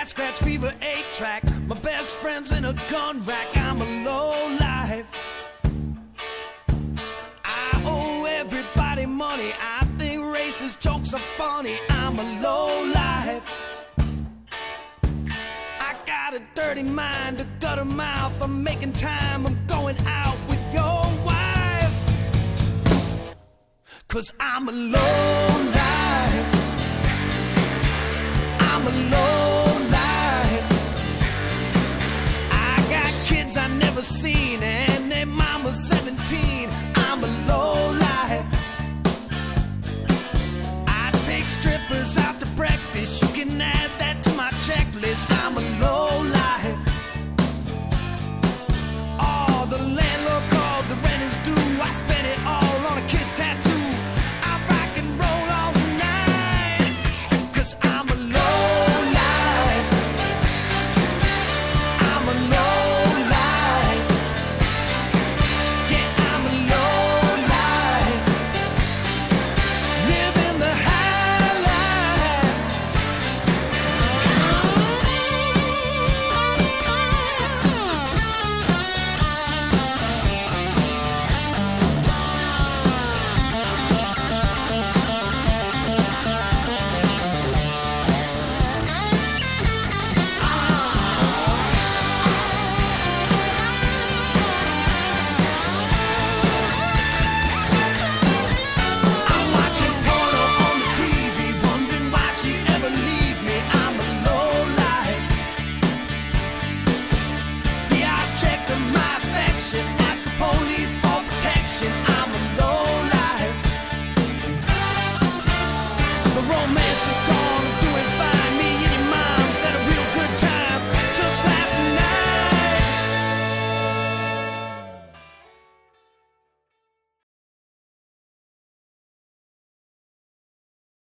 cat scratch fever 8-track. My best friend's in a gun rack. I'm a low life. I owe everybody money. I think racist jokes are funny. I'm a low life. I got a dirty mind, a gutter mouth. I'm making time. I'm going out with your wife. 'Cause I'm a low life. I'm a low life. I got kids I never seen and their mama's 17.